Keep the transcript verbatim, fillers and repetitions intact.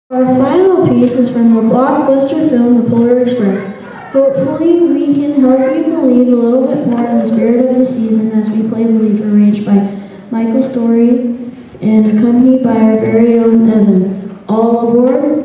Our final piece is from the blockbuster film The Polar Express. Hopefully we can help you believe a little bit more in the spirit of the season as we play Believer, arranged by Michael Story and accompanied by our very own Evan. All aboard!